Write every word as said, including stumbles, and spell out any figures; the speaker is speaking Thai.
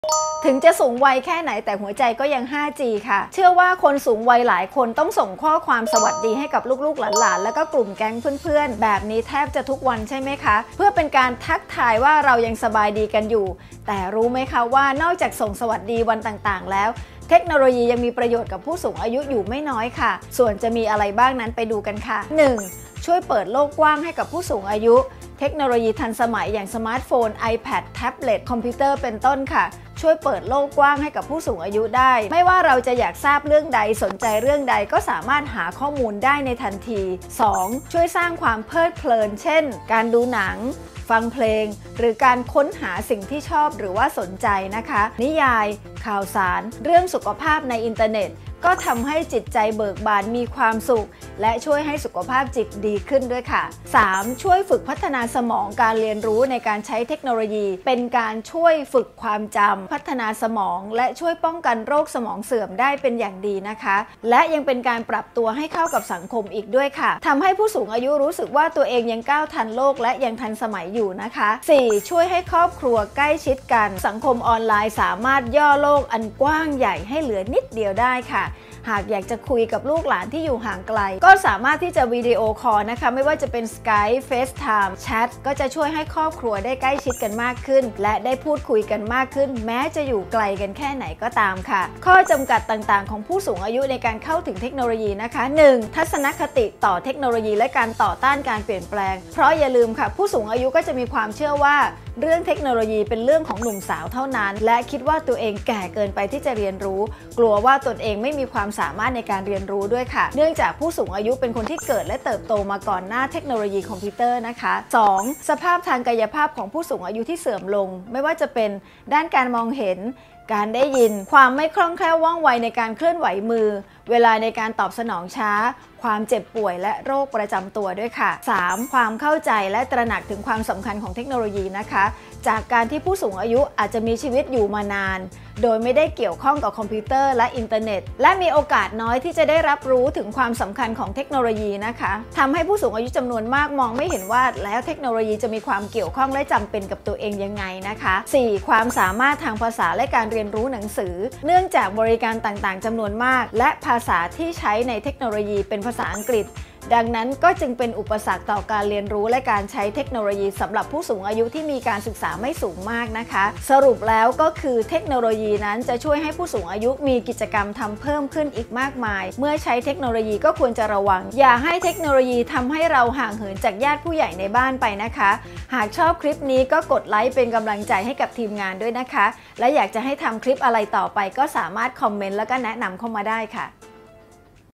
ถึงจะสูงวัยแค่ไหนแต่หัวใจก็ยัง ห้าจี ค่ะเชื่อว่าคนสูงวัยหลายคนต้องส่งข้อความสวัสดีให้กับลูกๆหลานๆแล้วก็กลุ่มแก๊งเพื่อนๆแบบนี้แทบจะทุกวันใช่ไหมคะเพื่อเป็นการทักทายว่าเรายังสบายดีกันอยู่แต่รู้ไหมคะว่านอกจากส่งสวัสดีวันต่างๆแล้วเทคโนโลยียังมีประโยชน์กับผู้สูงอายุอยู่ไม่น้อยค่ะส่วนจะมีอะไรบ้างนั้นไปดูกันค่ะ หนึ่ง ช่วยเปิดโลกกว้างให้กับผู้สูงอายุเทคโนโลยีทันสมัยอย่างสมาร์ทโฟน iPad แท็บเล็ตคอมพิวเตอร์เป็นต้นค่ะช่วยเปิดโลกกว้างให้กับผู้สูงอายุได้ไม่ว่าเราจะอยากทราบเรื่องใดสนใจเรื่องใดก็สามารถหาข้อมูลได้ในทันที สอง ช่วยสร้างความเพลิดเพลินเช่นการดูหนังฟังเพลงหรือการค้นหาสิ่งที่ชอบหรือว่าสนใจนะคะนิยายข่าวสารเรื่องสุขภาพในอินเทอร์เน็ตก็ทำให้จิตใจเบิกบานมีความสุขและช่วยให้สุขภาพจิตดีขึ้นด้วยค่ะ สาม ช่วยฝึกพัฒนาสมองการเรียนรู้ในการใช้เทคโนโลยีเป็นการช่วยฝึกความจำพัฒนาสมองและช่วยป้องกันโรคสมองเสื่อมได้เป็นอย่างดีนะคะและยังเป็นการปรับตัวให้เข้ากับสังคมอีกด้วยค่ะทำให้ผู้สูงอายุรู้สึกว่าตัวเองยังก้าวทันโลกและยังทันสมัยอยู่นะคะ สี่ ช่วยให้ครอบครัวใกล้ชิดกันสังคมออนไลน์สามารถย่อโลกอันกว้างใหญ่ให้เหลือนิดเดียวได้ค่ะหากอยากจะคุยกับลูกหลานที่อยู่ห่างไกลก็สามารถที่จะวิดีโอคอลนะคะไม่ว่าจะเป็น Skype FaceTime แชทก็จะช่วยให้ครอบครัวได้ใกล้ชิดกันมากขึ้นและได้พูดคุยกันมากขึ้นแม้จะอยู่ไกลกันแค่ไหนก็ตามค่ะข้อจำกัดต่างๆของผู้สูงอายุในการเข้าถึงเทคโนโลยีนะคะ หนึ่ง ทัศนคติต่อเทคโนโลยีและการต่อต้านการเปลี่ยนแปลงเพราะอย่าลืมค่ะผู้สูงอายุก็จะมีความเชื่อว่าเรื่องเทคโนโลยีเป็นเรื่องของหนุ่มสาวเท่านั้นและคิดว่าตัวเองแก่เกินไปที่จะเรียนรู้กลัวว่าตนเองไม่มีความสามารถในการเรียนรู้ด้วยค่ะเนื่องจากผู้สูงอายุเป็นคนที่เกิดและเติบโตมาก่อนหน้าเทคโนโลยีคอมพิวเตอร์นะคะ สอง สภาพทางกายภาพของผู้สูงอายุที่เสื่อมลงไม่ว่าจะเป็นด้านการมองเห็นการได้ยินความไม่คล่องแคล่วว่องไวในการเคลื่อนไหวมือเวลาในการตอบสนองช้าความเจ็บป่วยและโรคประจำตัวด้วยค่ะ สาม ความเข้าใจและตระหนักถึงความสำคัญของเทคโนโลยีนะคะจากการที่ผู้สูงอายุอาจจะมีชีวิตอยู่มานานโดยไม่ได้เกี่ยวข้องกับคอมพิวเตอร์และอินเทอร์เน็ตและมีโอกาสน้อยที่จะได้รับรู้ถึงความสำคัญของเทคโนโลยีนะคะทำให้ผู้สูงอายุจำนวนมากมองไม่เห็นว่าแล้วเทคโนโลยีจะมีความเกี่ยวข้องและจำเป็นกับตัวเองยังไงนะคะ สี่ ความสามารถทางภาษาและการเรียนรู้หนังสือเนื่องจากบริการต่างๆจำนวนมากและภาษาที่ใช้ในเทคโนโลยีเป็นภาษาอังกฤษดังนั้นก็จึงเป็นอุปสรรคต่อการเรียนรู้และการใช้เทคโนโลยีสำหรับผู้สูงอายุที่มีการศึกษาไม่สูงมากนะคะสรุปแล้วก็คือเทคโนโลยีนั้นจะช่วยให้ผู้สูงอายุมีกิจกรรมทำเพิ่มขึ้นอีกมากมายเมื่อใช้เทคโนโลยีก็ควรจะระวังอย่าให้เทคโนโลยีทำให้เราห่างเหินจากญาติผู้ใหญ่ในบ้านไปนะคะหากชอบคลิปนี้ก็กดไลค์เป็นกำลังใจให้กับทีมงานด้วยนะคะและอยากจะให้ทำคลิปอะไรต่อไปก็สามารถคอมเมนต์แล้วก็แนะนำเข้ามาได้ค่ะ